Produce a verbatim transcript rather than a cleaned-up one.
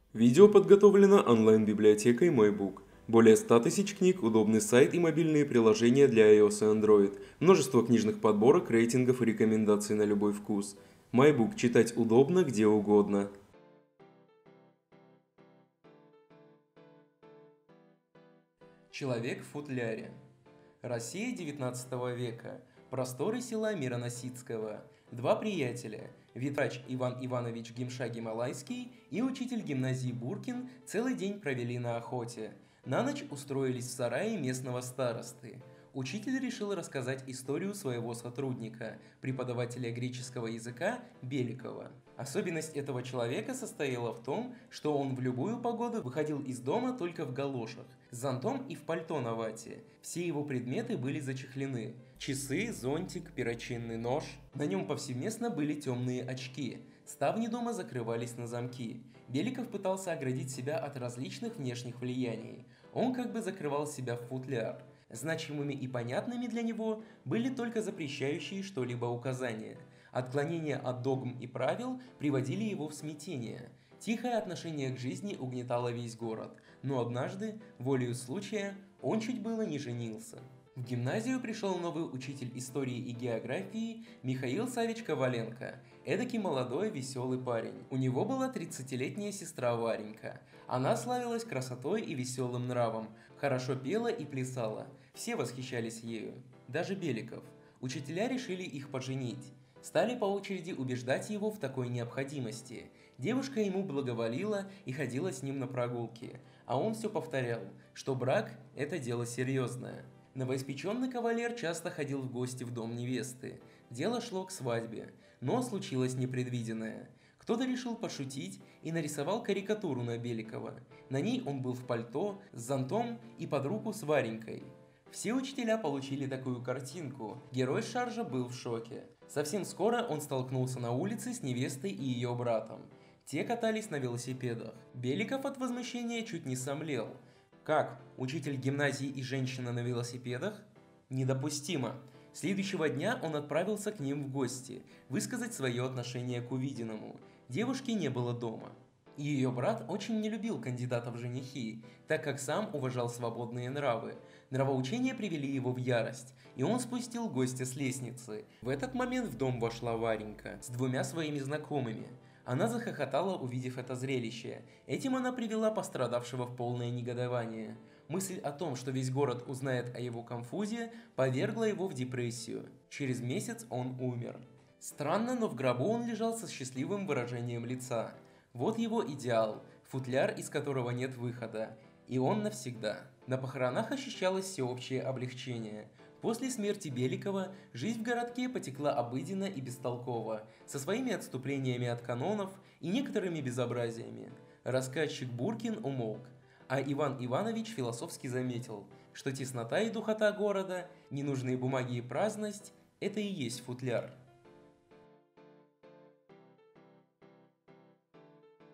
Видео подготовлено онлайн-библиотекой MyBook. Более ста тысяч книг, удобный сайт и мобильные приложения для iOS и Android. Множество книжных подборок, рейтингов и рекомендаций на любой вкус. MyBook. Читать удобно, где угодно. Человек в футляре. Россия девятнадцатого века. Просторы села Мироносицкого. Два приятеля, ветврач Иван Иванович Гимша-Гималайский и учитель гимназии Буркин, целый день провели на охоте. На ночь устроились в сарае местного старосты. Учитель решил рассказать историю своего сотрудника, преподавателя греческого языка Беликова. Особенность этого человека состояла в том, что он в любую погоду выходил из дома только в галошах, с зонтом и в пальто на вате. Все его предметы были зачехлены. Часы, зонтик, перочинный нож. На нем повсеместно были темные очки. Ставни дома закрывались на замки. Беликов пытался оградить себя от различных внешних влияний. Он как бы закрывал себя в футляр. Значимыми и понятными для него были только запрещающие что-либо указания. Отклонения от догм и правил приводили его в смятение. Тихое отношение к жизни угнетало весь город, но однажды, волею случая, он чуть было не женился. В гимназию пришел новый учитель истории и географии Михаил Савич Коваленко, эдакий молодой веселый парень. У него была тридцатилетняя сестра Варенька. Она славилась красотой и веселым нравом, хорошо пела и плясала. Все восхищались ею, даже Беликов. Учителя решили их поженить. Стали по очереди убеждать его в такой необходимости. Девушка ему благоволила и ходила с ним на прогулки, а он все повторял, что брак – это дело серьезное. Новоиспеченный кавалер часто ходил в гости в дом невесты. Дело шло к свадьбе, но случилось непредвиденное. Кто-то решил пошутить и нарисовал карикатуру на Беликова. На ней он был в пальто, с зонтом и под руку с Варенькой. Все учителя получили такую картинку. Герой шаржа был в шоке. Совсем скоро он столкнулся на улице с невестой и ее братом. Те катались на велосипедах. Беликов от возмущения чуть не сомлел. Как? Учитель гимназии и женщина на велосипедах? Недопустимо. Следующего дня он отправился к ним в гости, высказать свое отношение к увиденному. Девушки не было дома. Ее брат очень не любил кандидата в женихи, так как сам уважал свободные нравы. Нравоучения привели его в ярость, и он спустил гостя с лестницы. В этот момент в дом вошла Варенька с двумя своими знакомыми. Она захохотала, увидев это зрелище. Этим она привела пострадавшего в полное негодование. Мысль о том, что весь город узнает о его конфузе, повергла его в депрессию. Через месяц он умер. Странно, но в гробу он лежал со счастливым выражением лица. Вот его идеал, футляр, из которого нет выхода. И он навсегда. На похоронах ощущалось всеобщее облегчение. После смерти Беликова жизнь в городке потекла обыденно и бестолково, со своими отступлениями от канонов и некоторыми безобразиями. Рассказчик Буркин умолк, а Иван Иванович философски заметил, что теснота и духота города, ненужные бумаги и праздность – это и есть футляр.